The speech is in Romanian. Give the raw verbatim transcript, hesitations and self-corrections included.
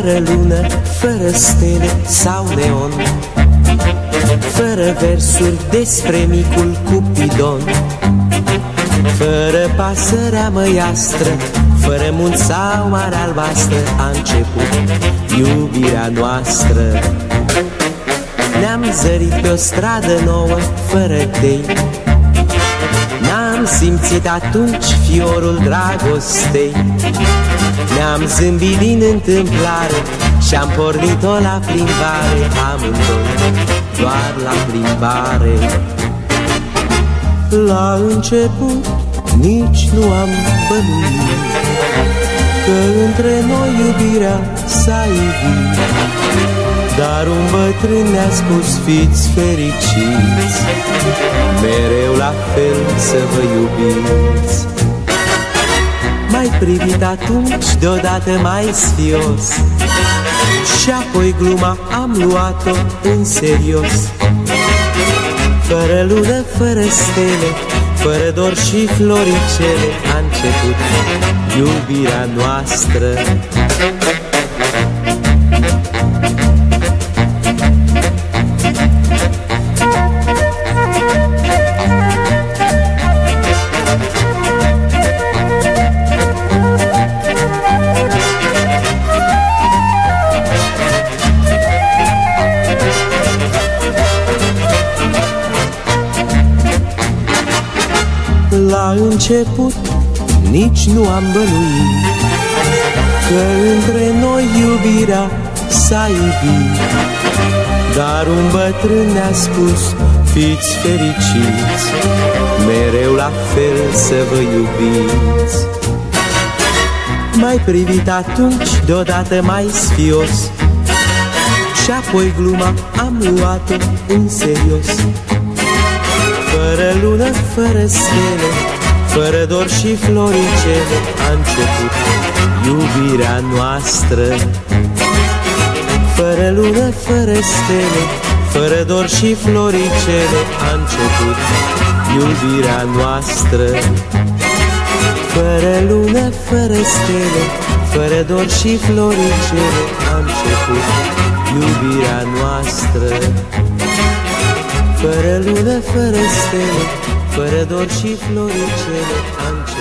fără lună, fără stele sau neon, fără versuri despre micul Cupidon, fără pasărea măiastră, fără munți sau mare albastră, a început iubirea noastră. Ne-am zărit pe o stradă nouă, fără tei, n-am simțit atunci fiorul dragostei. Ne-am zâmbit din întâmplare și-am pornit-o la plimbare, amândoi, doar la plimbare. La început nici nu am bănuit că între noi iubirea s-a ivit, dar un bătrân ne-a spus: fiți fericiți, mereu la fel să vă iubiți. M-ai privit atunci deodată mai sfios și apoi gluma am luat-o în serios. Fără lună, fără stele, fără dor și floricele, a început iubirea noastră. La început nici nu am bănuit că între noi iubirea s-a ivit, dar un bătrân ne-a spus: fiți fericiți, mereu la fel să vă iubiți. M-ai privit atunci deodată mai sfios și apoi gluma am luat-o în serios. Fără lună, fără stele, fără dor și floricele, a început iubirea noastră. Fără lună, fără stele, fără dor și floricele, a început iubirea noastră. Fără lună, fără stele, fără dor și floricele, a început iubirea noastră. Fără lună, fără stele, fără dor și floricele, a început